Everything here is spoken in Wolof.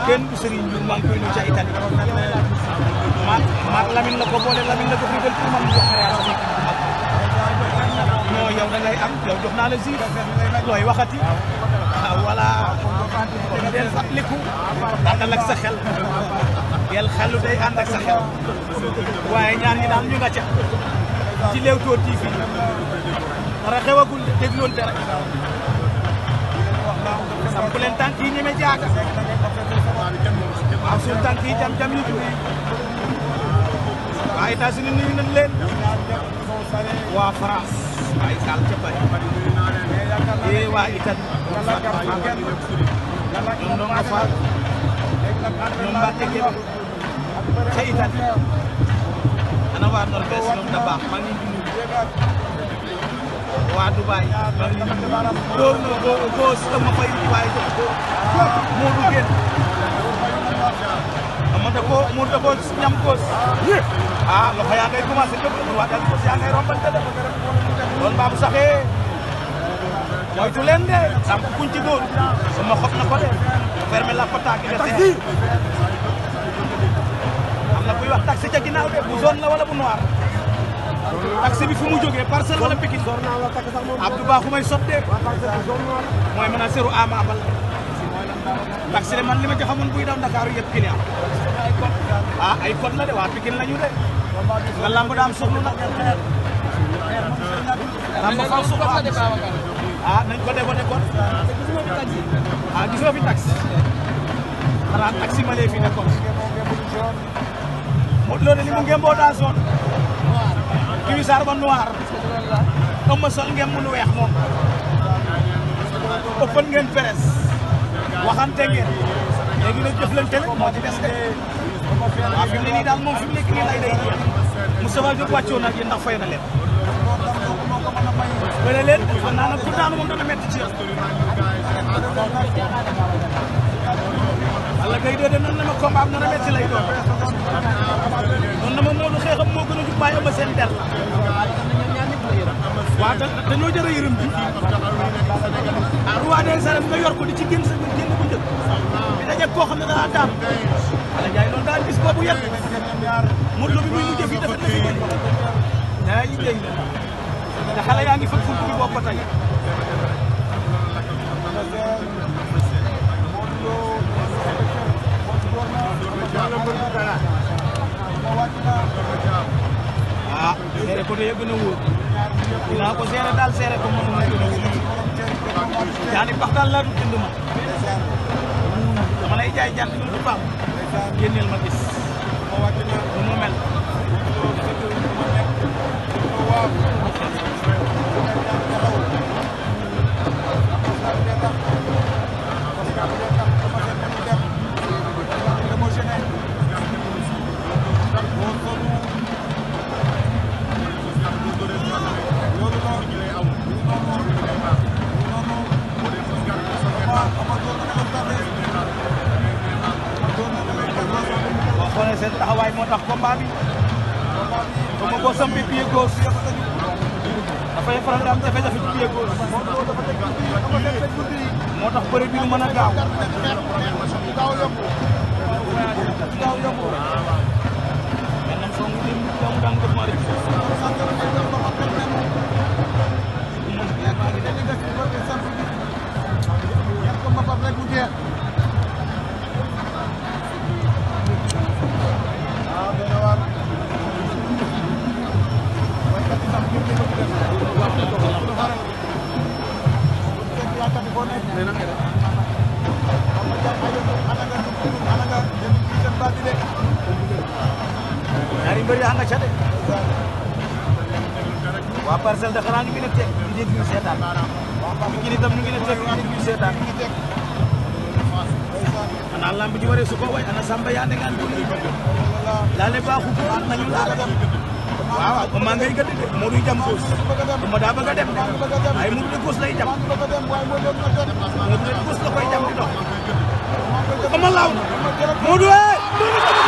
kenn du Serigne Diouf maa ngi koy nuyu ca Italie ma Lamine la ko boole Lamine la ko frigal pour man jox non yow da ngay am yow jox naa la ziir looy waxati voilà del fàttaliku àndal ak sa xel del xelu day ànd ak sa xel waaye ñaar ñi daal ñu nga ca ci Leewtoo TV dara xewagul dégloonte rek samp leen tànk yi ñeme jaaga waaw suñu tànk yi jam-jam yi tuuti waa États-Unis nuyu nañ leen waa France waa Italie ca Paris waa Italie ñoom Ndongo Fall ñoom Mbacke Kébé ca Italie ana waa Norvège ñoom da baax maa ngi nuyu waa Dubaï maa ngi nuyu góos ma fay waaye moo du génn moo da ko ñam góos loxo yaa ngay commencé jóg waa dal góos yaa ngay rombante de loolu baabu saxee moytu leen de samp kuñ ci dóor sama xob na ko de fermé la pataaki de taxi am na kuy wax taxi ca ginnaaw de bu zone la wala bu noir taxi bi fu mu jógee Parcelles wala Pikine Abdou Ba xu may sot de mooy mën a seru ama bal taxi de man li ma ci xamoon buy daw Ndakaaru yëpp client ay code la de waa Pikine lañu de nga lamb daam soxlu nag lamb faw soxlu nañ ko déggoo nekkoon gisoo fi taxi xanaa taxi ma lee fi nekkoon Modou Lo de li mu ngemboo daa zone Kiwisar ba noir am ma sol ngem mu lu weex moom ëppan ngeen peres waxante ngeen léegi nag jëflante la moo ci des de waaw fi mu ne nii daal moom fi mu nekk nii lay day jeex Moustapha Diop wàccoon ak yéen ndax fay na leen bële leen fan naa nag pour daanu moom dana métti ci yow walla kay dee de nan na ma combat am dana métti lay doon noonu na ma Modou xeexam moo gën a jub bàyyi ëmb seen der waaw dañoo jërë yërëm bi roi des arènes nga yor ko di ci génn sa génn bu njëkk di dajeeg koo xam ne danaa daan wala jaay loolu daal bis boobu yëpp Modou Lo bi muy mujjee fii dafa fi génn daa yi jëy te xale yaa ngi fëgg ful bi boobu ba tey seere ko de yëg na wóor dinaa ko seere daal seere ko moom mooy gën a wóor jaani bax daal laa du jënd ma dama lay jaay jant ñu du baax génneel ma gis nu mu mel seen taxawaay moo tax combat bi comme boo sampee pied gauche dafay faral di am jafe-jafe ci pied gauche moo tax bëre bi du mën a gaaw maintenant soo mu dem mu daan ko mari ñaari mbër yaa nga ca de waa Parcelles de xanaa ñu ngi ne teg di déglu seetaan Pikine itam ñu ngi ne teg di déglu seetaan xanaa lamb ji waree su ko way ana Samba yaa ndegaan ko laale baaxu ko nañu laale waaw ko maa ngay gëdd de Modou jam góos ma daa bëgg a dem de ay Modou de góos lay jam Modou de góos la koy jam di dox ko ma laaw Modou